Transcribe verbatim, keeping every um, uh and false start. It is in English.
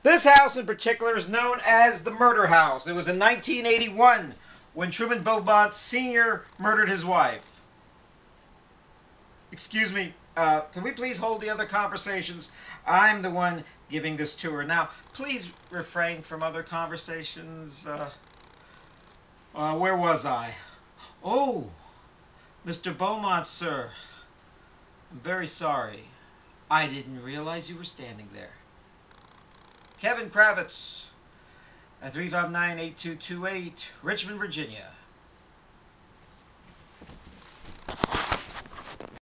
This house in particular is known as the Murder House. It was in nineteen eighty-one when Truman Beaumont Senior murdered his wife. Excuse me, uh, can we please hold the other conversations? I'm the one giving this tour. Now, please refrain from other conversations. Uh, uh, where was I? Oh, Mister Beaumont, sir. I'm very sorry. I didn't realize you were standing there. Kevin Kravitz at three five nine, eight two two eight, Richmond, Virginia.